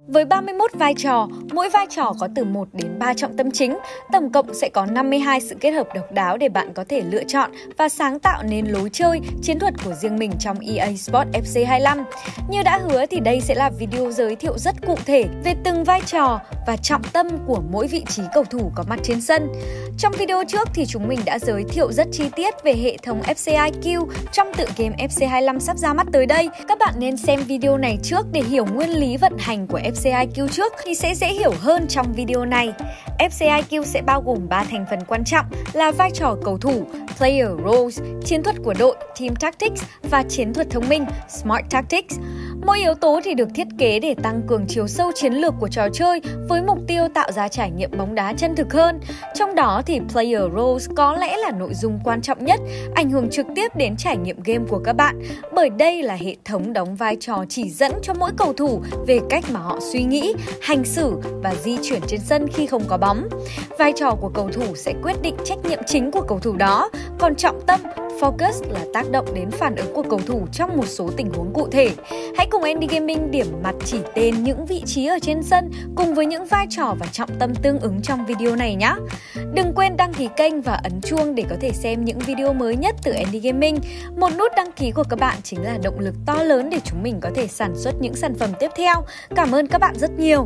Với 31 vai trò, mỗi vai trò có từ 1 đến 3 trọng tâm chính, tổng cộng sẽ có 52 sự kết hợp độc đáo để bạn có thể lựa chọn và sáng tạo nên lối chơi, chiến thuật của riêng mình trong EA Sports FC 25. Như đã hứa thì đây sẽ là video giới thiệu rất cụ thể về từng vai trò và trọng tâm của mỗi vị trí cầu thủ có mặt trên sân. Trong video trước thì chúng mình đã giới thiệu rất chi tiết về hệ thống FC IQ trong tựa game FC 25 sắp ra mắt tới đây. Các bạn nên xem video này trước để hiểu nguyên lý vận hành của FC IQ trước thì sẽ dễ hiểu hơn trong video này. FC IQ sẽ bao gồm 3 thành phần quan trọng là vai trò cầu thủ, player roles, chiến thuật của đội, team tactics và chiến thuật thông minh, smart tactics. Mỗi yếu tố thì được thiết kế để tăng cường chiều sâu chiến lược của trò chơi với mục tiêu tạo ra trải nghiệm bóng đá chân thực hơn. Trong đó thì player roles có lẽ là nội dung quan trọng nhất, ảnh hưởng trực tiếp đến trải nghiệm game của các bạn, bởi đây là hệ thống đóng vai trò chỉ dẫn cho mỗi cầu thủ về cách mà họ suy nghĩ, hành xử và di chuyển trên sân khi không có bóng. Vai trò của cầu thủ sẽ quyết định trách nhiệm chính của cầu thủ đó, còn trọng tâm, focus là tác động đến phản ứng của cầu thủ trong một số tình huống cụ thể. Hãy cùng Andy Gaming điểm mặt chỉ tên những vị trí ở trên sân cùng với những vai trò và trọng tâm tương ứng trong video này nhé. Đừng quên đăng ký kênh và ấn chuông để có thể xem những video mới nhất từ Andy Gaming. Một nút đăng ký của các bạn chính là động lực to lớn để chúng mình có thể sản xuất những sản phẩm tiếp theo. Cảm ơn các bạn rất nhiều.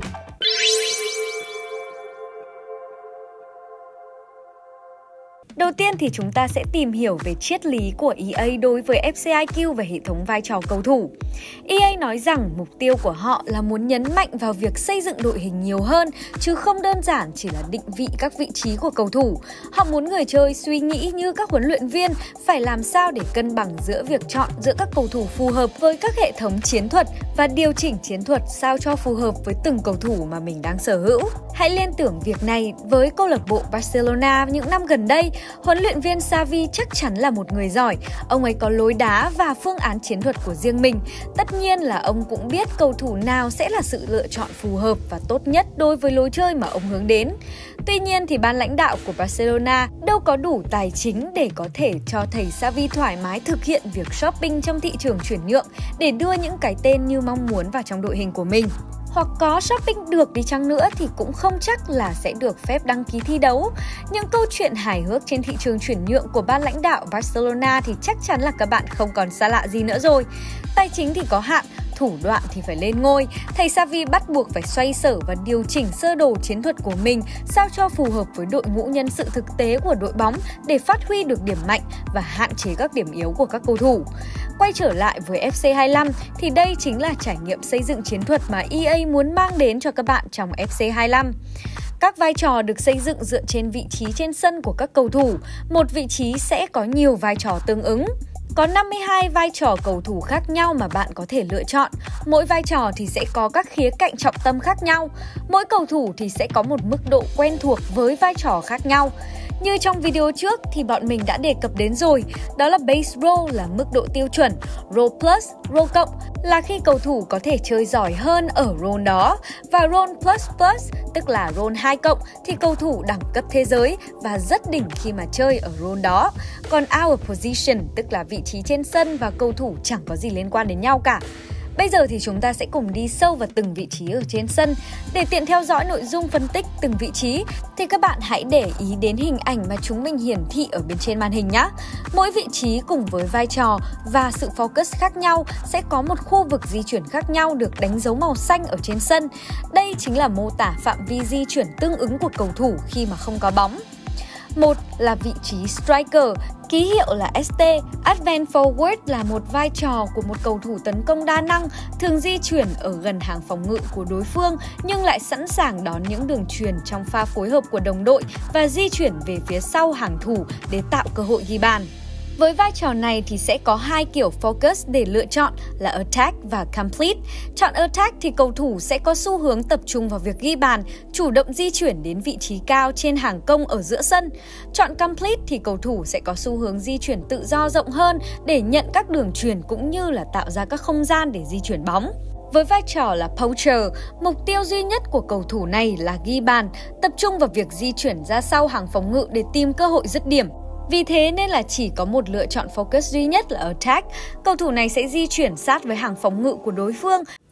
Đầu tiên thì chúng ta sẽ tìm hiểu về triết lý của EA đối với FC IQ và hệ thống vai trò cầu thủ. EA nói rằng mục tiêu của họ là muốn nhấn mạnh vào việc xây dựng đội hình nhiều hơn, chứ không đơn giản chỉ là định vị các vị trí của cầu thủ. Họ muốn người chơi suy nghĩ như các huấn luyện viên, phải làm sao để cân bằng giữa việc chọn giữa các cầu thủ phù hợp với các hệ thống chiến thuật và điều chỉnh chiến thuật sao cho phù hợp với từng cầu thủ mà mình đang sở hữu. Hãy liên tưởng việc này với câu lạc bộ Barcelona những năm gần đây. Huấn luyện viên Xavi chắc chắn là một người giỏi, ông ấy có lối đá và phương án chiến thuật của riêng mình. Tất nhiên là ông cũng biết cầu thủ nào sẽ là sự lựa chọn phù hợp và tốt nhất đối với lối chơi mà ông hướng đến. Tuy nhiên thì ban lãnh đạo của Barcelona đâu có đủ tài chính để có thể cho thầy Xavi thoải mái thực hiện việc shopping trong thị trường chuyển nhượng để đưa những cái tên như mong muốn vào trong đội hình của mình. Hoặc có shopping được đi chăng nữa thì cũng không chắc là sẽ được phép đăng ký thi đấu. Nhưng câu chuyện hài hước trên thị trường chuyển nhượng của ban lãnh đạo Barcelona thì chắc chắn là các bạn không còn xa lạ gì nữa rồi. Tài chính thì có hạn, thủ đoạn thì phải lên ngôi. Thầy Xavi bắt buộc phải xoay sở và điều chỉnh sơ đồ chiến thuật của mình sao cho phù hợp với đội ngũ nhân sự thực tế của đội bóng để phát huy được điểm mạnh và hạn chế các điểm yếu của các cầu thủ. Quay trở lại với FC 25 thì đây chính là trải nghiệm xây dựng chiến thuật mà EA muốn mang đến cho các bạn trong FC 25. Các vai trò được xây dựng dựa trên vị trí trên sân của các cầu thủ. Một vị trí sẽ có nhiều vai trò tương ứng. Có 52 vai trò cầu thủ khác nhau mà bạn có thể lựa chọn. Mỗi vai trò thì sẽ có các khía cạnh trọng tâm khác nhau. Mỗi cầu thủ thì sẽ có một mức độ quen thuộc với vai trò khác nhau. Như trong video trước thì bọn mình đã đề cập đến rồi, đó là base role là mức độ tiêu chuẩn, role plus, role cộng là khi cầu thủ có thể chơi giỏi hơn ở role đó, và role plus plus tức là role 2 cộng thì cầu thủ đẳng cấp thế giới và rất đỉnh khi mà chơi ở role đó. Còn out of position tức là vị trí trên sân và cầu thủ chẳng có gì liên quan đến nhau cả. Bây giờ thì chúng ta sẽ cùng đi sâu vào từng vị trí ở trên sân. Để tiện theo dõi nội dung phân tích từng vị trí thì các bạn hãy để ý đến hình ảnh mà chúng mình hiển thị ở bên trên màn hình nhé. Mỗi vị trí cùng với vai trò và sự focus khác nhau sẽ có một khu vực di chuyển khác nhau được đánh dấu màu xanh ở trên sân. Đây chính là mô tả phạm vi di chuyển tương ứng của cầu thủ khi mà không có bóng. Một là vị trí striker, ký hiệu là ST. Advance forward là một vai trò của một cầu thủ tấn công đa năng, thường di chuyển ở gần hàng phòng ngự của đối phương nhưng lại sẵn sàng đón những đường chuyền trong pha phối hợp của đồng đội và di chuyển về phía sau hàng thủ để tạo cơ hội ghi bàn. Với vai trò này thì sẽ có hai kiểu focus để lựa chọn là attack và complete. Chọn attack thì cầu thủ sẽ có xu hướng tập trung vào việc ghi bàn, chủ động di chuyển đến vị trí cao trên hàng công ở giữa sân. Chọn complete thì cầu thủ sẽ có xu hướng di chuyển tự do rộng hơn để nhận các đường chuyền cũng như là tạo ra các không gian để di chuyển bóng. Với vai trò là poacher, mục tiêu duy nhất của cầu thủ này là ghi bàn, tập trung vào việc di chuyển ra sau hàng phòng ngự để tìm cơ hội dứt điểm. Vì thế nên là chỉ có một lựa chọn focus duy nhất là attack. Cầu thủ này sẽ di chuyển sát với hàng phòng ngự của đối phương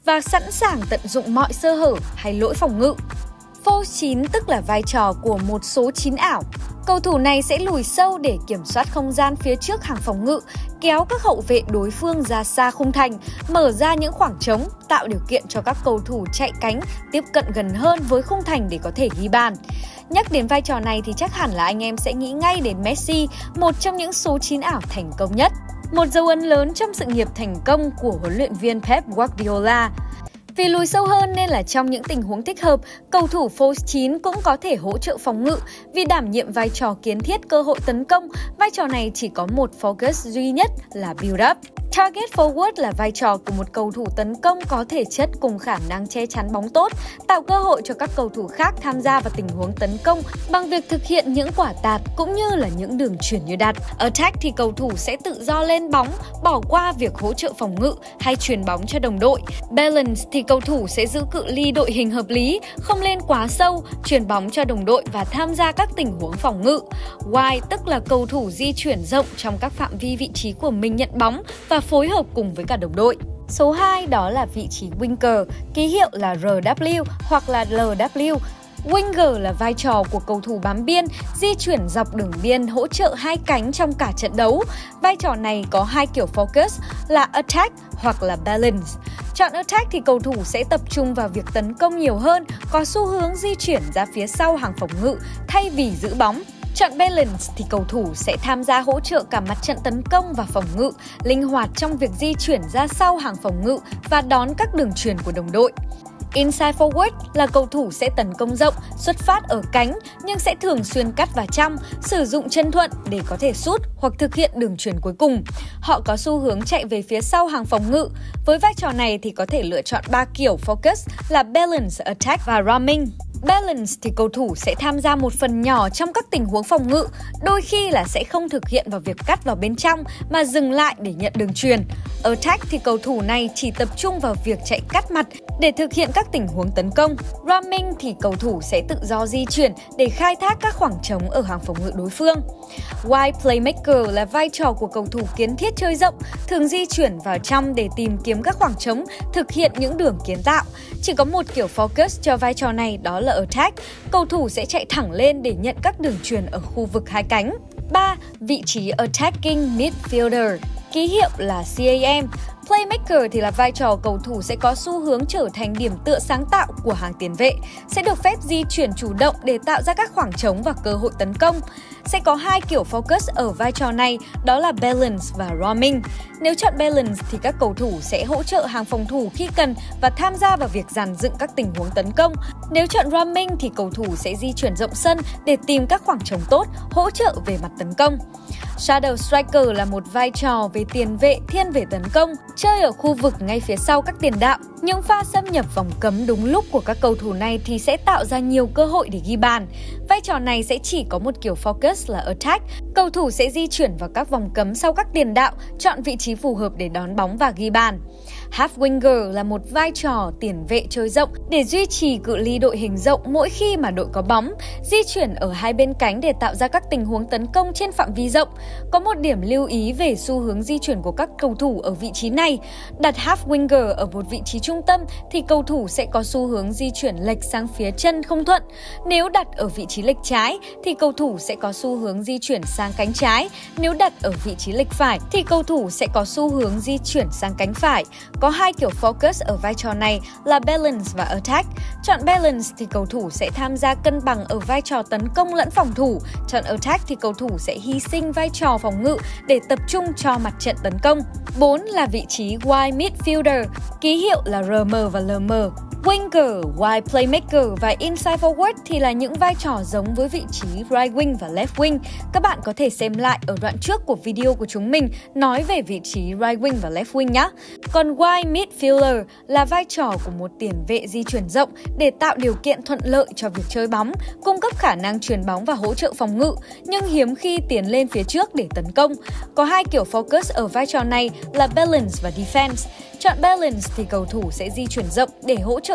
và sẵn sàng tận dụng mọi sơ hở hay lỗi phòng ngự. False 9 tức là vai trò của một số 9 ảo. Cầu thủ này sẽ lùi sâu để kiểm soát không gian phía trước hàng phòng ngự, kéo các hậu vệ đối phương ra xa khung thành, mở ra những khoảng trống, tạo điều kiện cho các cầu thủ chạy cánh tiếp cận gần hơn với khung thành để có thể ghi bàn. Nhắc đến vai trò này thì chắc hẳn là anh em sẽ nghĩ ngay đến Messi, một trong những số 9 ảo thành công nhất. Một dấu ấn lớn trong sự nghiệp thành công của huấn luyện viên Pep Guardiola. Vì lùi sâu hơn nên là trong những tình huống thích hợp, cầu thủ false 9 cũng có thể hỗ trợ phòng ngự. Vì đảm nhiệm vai trò kiến thiết cơ hội tấn công, vai trò này chỉ có một focus duy nhất là build up. Target forward là vai trò của một cầu thủ tấn công có thể chất cùng khả năng che chắn bóng tốt, tạo cơ hội cho các cầu thủ khác tham gia vào tình huống tấn công bằng việc thực hiện những quả tạt cũng như là những đường chuyển như đặt. Attack thì cầu thủ sẽ tự do lên bóng, bỏ qua việc hỗ trợ phòng ngự hay chuyền bóng cho đồng đội. Balance thì cầu thủ sẽ giữ cự ly đội hình hợp lý, không lên quá sâu, chuyền bóng cho đồng đội và tham gia các tình huống phòng ngự. Wide tức là cầu thủ di chuyển rộng trong các phạm vi vị trí của mình nhận bóng và phối hợp cùng với cả đồng đội. Số 2 đó là vị trí winger, ký hiệu là RW hoặc là LW. Winger là vai trò của cầu thủ bám biên, di chuyển dọc đường biên hỗ trợ hai cánh trong cả trận đấu. Vai trò này có hai kiểu focus là attack hoặc là balance. Chọn attack thì cầu thủ sẽ tập trung vào việc tấn công nhiều hơn, có xu hướng di chuyển ra phía sau hàng phòng ngự thay vì giữ bóng. Chọn balance thì cầu thủ sẽ tham gia hỗ trợ cả mặt trận tấn công và phòng ngự, linh hoạt trong việc di chuyển ra sau hàng phòng ngự và đón các đường chuyền của đồng đội. Inside forward là cầu thủ sẽ tấn công rộng, xuất phát ở cánh nhưng sẽ thường xuyên cắt vào trong, sử dụng chân thuận để có thể sút hoặc thực hiện đường chuyền cuối cùng. Họ có xu hướng chạy về phía sau hàng phòng ngự. Với vai trò này thì có thể lựa chọn 3 kiểu focus là balance, attack và roaming. Balance thì cầu thủ sẽ tham gia một phần nhỏ trong các tình huống phòng ngự, đôi khi là sẽ không thực hiện vào việc cắt vào bên trong mà dừng lại để nhận đường chuyền. Attack thì cầu thủ này chỉ tập trung vào việc chạy cắt mặt để thực hiện các tình huống tấn công. Roaming thì cầu thủ sẽ tự do di chuyển để khai thác các khoảng trống ở hàng phòng ngự đối phương. Wide playmaker là vai trò của cầu thủ kiến thiết chơi rộng, thường di chuyển vào trong để tìm kiếm các khoảng trống, thực hiện những đường kiến tạo. Chỉ có một kiểu focus cho vai trò này đó là attack, cầu thủ sẽ chạy thẳng lên để nhận các đường chuyền ở khu vực hai cánh. 3. Vị trí attacking midfielder, ký hiệu là CAM. Playmaker thì là vai trò cầu thủ sẽ có xu hướng trở thành điểm tựa sáng tạo của hàng tiền vệ, sẽ được phép di chuyển chủ động để tạo ra các khoảng trống và cơ hội tấn công. Sẽ có hai kiểu focus ở vai trò này, đó là balance và roaming. Nếu chọn balance thì các cầu thủ sẽ hỗ trợ hàng phòng thủ khi cần và tham gia vào việc dàn dựng các tình huống tấn công. Nếu chọn roaming thì cầu thủ sẽ di chuyển rộng sân để tìm các khoảng trống tốt, hỗ trợ về mặt tấn công. Shadow striker là một vai trò về tiền vệ thiên về tấn công, chơi ở khu vực ngay phía sau các tiền đạo. Những pha xâm nhập vòng cấm đúng lúc của các cầu thủ này thì sẽ tạo ra nhiều cơ hội để ghi bàn. Vai trò này sẽ chỉ có một kiểu focus là attack, cầu thủ sẽ di chuyển vào các vòng cấm sau các tiền đạo, chọn vị trí phù hợp để đón bóng và ghi bàn. Half winger là một vai trò tiền vệ chơi rộng để duy trì cự ly đội hình rộng mỗi khi mà đội có bóng, di chuyển ở hai bên cánh để tạo ra các tình huống tấn công trên phạm vi rộng. Có một điểm lưu ý về xu hướng di chuyển của các cầu thủ ở vị trí này. Đặt half winger ở một vị trí trung tâm thì cầu thủ sẽ có xu hướng di chuyển lệch sang phía chân không thuận. Nếu đặt ở vị trí lệch trái thì cầu thủ sẽ có xu hướng di chuyển sang cánh trái. Nếu đặt ở vị trí lệch phải thì cầu thủ sẽ có xu hướng di chuyển sang cánh phải. Có hai kiểu focus ở vai trò này là balance và attack. Chọn balance thì cầu thủ sẽ tham gia cân bằng ở vai trò tấn công lẫn phòng thủ. Chọn attack thì cầu thủ sẽ hy sinh vai trò phòng ngự để tập trung cho mặt trận tấn công. 4 là vị trí wide midfielder, ký hiệu là RM và LM. Winger, wide playmaker và inside forward thì là những vai trò giống với vị trí right wing và left wing. Các bạn có thể xem lại ở đoạn trước của video của chúng mình nói về vị trí right wing và left wing nhé. Còn wide midfielder là vai trò của một tiền vệ di chuyển rộng để tạo điều kiện thuận lợi cho việc chơi bóng, cung cấp khả năng chuyền bóng và hỗ trợ phòng ngự, nhưng hiếm khi tiến lên phía trước để tấn công. Có hai kiểu focus ở vai trò này là balance và defense. Chọn balance thì cầu thủ sẽ di chuyển rộng để hỗ trợ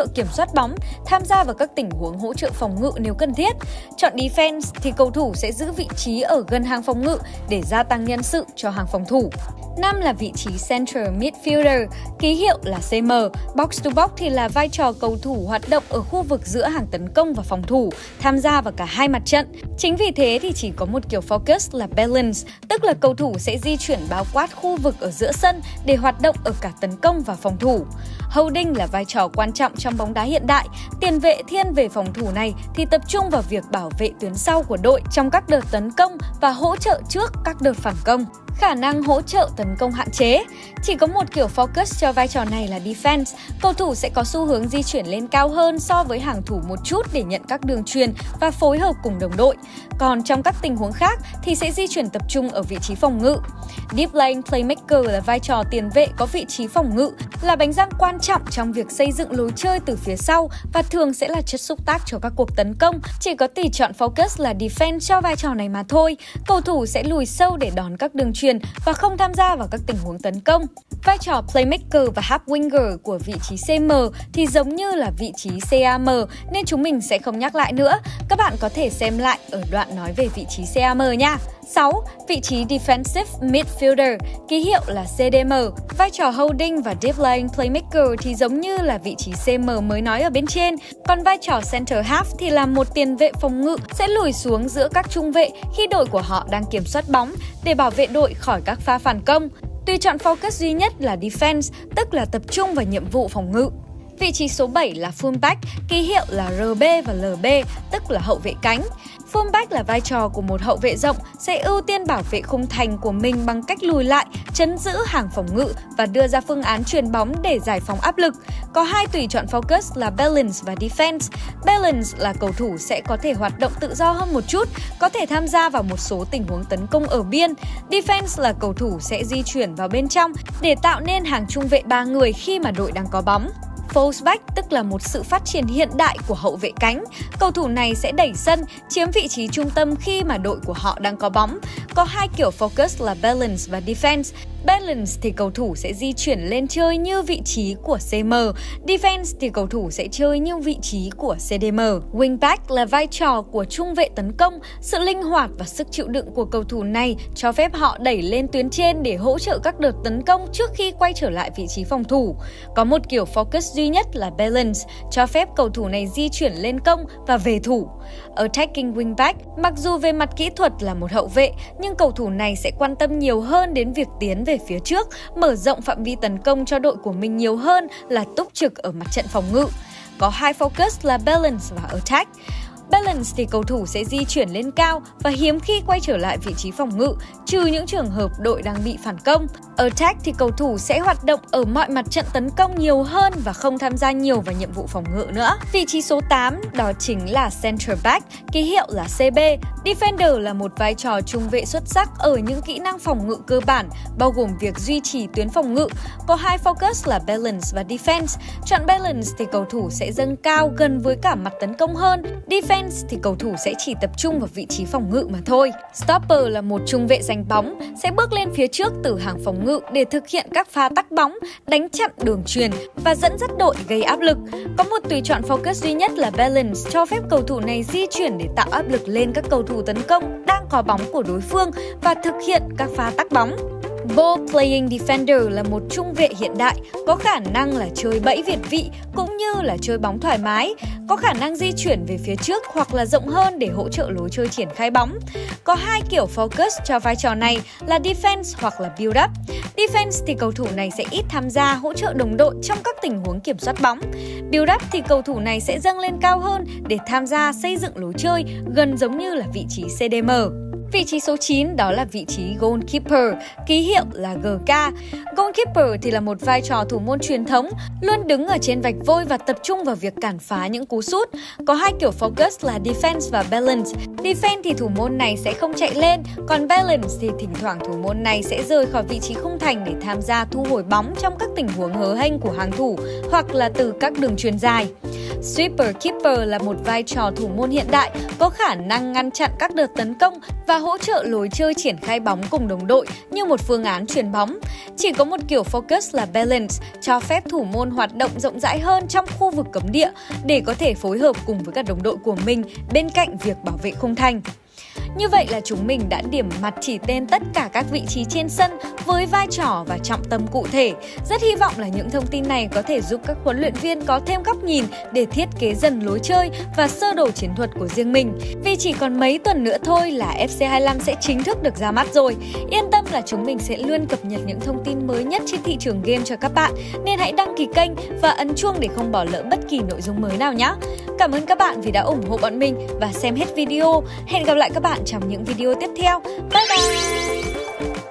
trợ kiểm soát bóng, tham gia vào các tình huống hỗ trợ phòng ngự nếu cần thiết. Chọn defense thì cầu thủ sẽ giữ vị trí ở gần hàng phòng ngự để gia tăng nhân sự cho hàng phòng thủ. 5 là vị trí Center Midfielder, ký hiệu là CM. Box to box thì là vai trò cầu thủ hoạt động ở khu vực giữa hàng tấn công và phòng thủ, tham gia vào cả hai mặt trận. Chính vì thế thì chỉ có một kiểu focus là balance, tức là cầu thủ sẽ di chuyển bao quát khu vực ở giữa sân để hoạt động ở cả tấn công và phòng thủ. Holding là vai trò quan trọng trong bóng đá hiện đại. Tiền vệ thiên về phòng thủ này thì tập trung vào việc bảo vệ tuyến sau của đội trong các đợt tấn công và hỗ trợ trước các đợt phản công. Khả năng hỗ trợ tấn công hạn chế. Chỉ có một kiểu focus cho vai trò này là defense. Cầu thủ sẽ có xu hướng di chuyển lên cao hơn so với hàng thủ một chút để nhận các đường chuyền và phối hợp cùng đồng đội. Còn trong các tình huống khác thì sẽ di chuyển tập trung ở vị trí phòng ngự. Deep lane playmaker là vai trò tiền vệ có vị trí phòng ngự, là bánh răng quan trọng trong việc xây dựng lối chơi từ phía sau và thường sẽ là chất xúc tác cho các cuộc tấn công. Chỉ có tỷ chọn focus là defense cho vai trò này mà thôi. Cầu thủ sẽ lùi sâu để đón các đường chuyền và không tham gia vào các tình huống tấn công. Vai trò playmaker và half winger của vị trí CM thì giống như là vị trí CAM nên chúng mình sẽ không nhắc lại nữa. Các bạn có thể xem lại ở đoạn nói về vị trí CAM nha. 6. Vị trí Defensive Midfielder, ký hiệu là CDM. Vai trò holding và deep lane playmaker thì giống như là vị trí CM mới nói ở bên trên. Còn vai trò center half thì là một tiền vệ phòng ngự sẽ lùi xuống giữa các trung vệ khi đội của họ đang kiểm soát bóng để bảo vệ đội khỏi các pha phản công. Tùy chọn focus duy nhất là defense, tức là tập trung vào nhiệm vụ phòng ngự. Vị trí số 7 là fullback, ký hiệu là RB và LB, tức là hậu vệ cánh. Fullback là vai trò của một hậu vệ rộng sẽ ưu tiên bảo vệ khung thành của mình bằng cách lùi lại, trấn giữ hàng phòng ngự và đưa ra phương án chuyền bóng để giải phóng áp lực. Có hai tùy chọn focus là balance và defense. Balance là cầu thủ sẽ có thể hoạt động tự do hơn một chút, có thể tham gia vào một số tình huống tấn công ở biên. Defense là cầu thủ sẽ di chuyển vào bên trong để tạo nên hàng trung vệ 3 người khi mà đội đang có bóng. Fullback tức là một sự phát triển hiện đại của hậu vệ cánh. Cầu thủ này sẽ đẩy sân, chiếm vị trí trung tâm khi mà đội của họ đang có bóng. Có hai kiểu focus là balance và defense. Balance thì cầu thủ sẽ di chuyển lên chơi như vị trí của CM. Defense thì cầu thủ sẽ chơi như vị trí của CDM. Wingback là vai trò của trung vệ tấn công. Sự linh hoạt và sức chịu đựng của cầu thủ này cho phép họ đẩy lên tuyến trên để hỗ trợ các đợt tấn công trước khi quay trở lại vị trí phòng thủ. Có một kiểu focus duy nhất là balance, cho phép cầu thủ này di chuyển lên công và về thủ. Attacking wingback, mặc dù về mặt kỹ thuật là một hậu vệ, nhưng cầu thủ này sẽ quan tâm nhiều hơn đến việc tiến về phía trước, mở rộng phạm vi tấn công cho đội của mình nhiều hơn là túc trực ở mặt trận phòng ngự. Có hai focus là balance và attack. Balance thì cầu thủ sẽ di chuyển lên cao và hiếm khi quay trở lại vị trí phòng ngự, trừ những trường hợp đội đang bị phản công. Attack thì cầu thủ sẽ hoạt động ở mọi mặt trận tấn công nhiều hơn và không tham gia nhiều vào nhiệm vụ phòng ngự nữa. Vị trí số 8 đó chính là center back, ký hiệu là CB. Defender là một vai trò trung vệ xuất sắc ở những kỹ năng phòng ngự cơ bản, bao gồm việc duy trì tuyến phòng ngự. Có hai focus là balance và defense. Chọn balance thì cầu thủ sẽ dâng cao gần với cả mặt tấn công hơn. Defense thì cầu thủ sẽ chỉ tập trung vào vị trí phòng ngự mà thôi. Stopper là một trung vệ giành bóng, sẽ bước lên phía trước từ hàng phòng ngự để thực hiện các pha tắc bóng, đánh chặn đường chuyền và dẫn dắt đội gây áp lực. Có một tùy chọn focus duy nhất là balance, cho phép cầu thủ này di chuyển để tạo áp lực lên các cầu thủ tấn công đang có bóng của đối phương và thực hiện các pha tắc bóng. Ball playing defender là một trung vệ hiện đại, có khả năng là chơi bẫy việt vị cũng như là chơi bóng thoải mái, có khả năng di chuyển về phía trước hoặc là rộng hơn để hỗ trợ lối chơi triển khai bóng. Có hai kiểu focus cho vai trò này là defense hoặc là build up. Defense thì cầu thủ này sẽ ít tham gia hỗ trợ đồng đội trong các tình huống kiểm soát bóng. Build up thì cầu thủ này sẽ dâng lên cao hơn để tham gia xây dựng lối chơi, gần giống như là vị trí CDM. Vị trí số 9 đó là vị trí goalkeeper, ký hiệu là GK. Goalkeeper thì là một vai trò thủ môn truyền thống, luôn đứng ở trên vạch vôi và tập trung vào việc cản phá những cú sút. Có hai kiểu focus là defense và balance. Defense thì thủ môn này sẽ không chạy lên, còn balance thì thỉnh thoảng thủ môn này sẽ rời khỏi vị trí khung thành để tham gia thu hồi bóng trong các tình huống hớ hênh của hàng thủ hoặc là từ các đường chuyền dài. Sweeper keeper là một vai trò thủ môn hiện đại, có khả năng ngăn chặn các đợt tấn công và hỗ trợ lối chơi triển khai bóng cùng đồng đội như một phương án chuyền bóng. Chỉ có một kiểu focus là balance, cho phép thủ môn hoạt động rộng rãi hơn trong khu vực cấm địa để có thể phối hợp cùng với các đồng đội của mình bên cạnh việc bảo vệ khung thành. Như vậy là chúng mình đã điểm mặt chỉ tên tất cả các vị trí trên sân với vai trò và trọng tâm cụ thể. Rất hy vọng là những thông tin này có thể giúp các huấn luyện viên có thêm góc nhìn để thiết kế dần lối chơi và sơ đồ chiến thuật của riêng mình. Vì chỉ còn mấy tuần nữa thôi là FC25 sẽ chính thức được ra mắt rồi. Yên tâm là chúng mình sẽ luôn cập nhật những thông tin mới nhất trên thị trường game cho các bạn, nên hãy đăng ký kênh và ấn chuông để không bỏ lỡ bất kỳ nội dung mới nào nhé. Cảm ơn các bạn vì đã ủng hộ bọn mình và xem hết video. Hẹn gặp lại các bạn trong những video tiếp theo. Bye bye!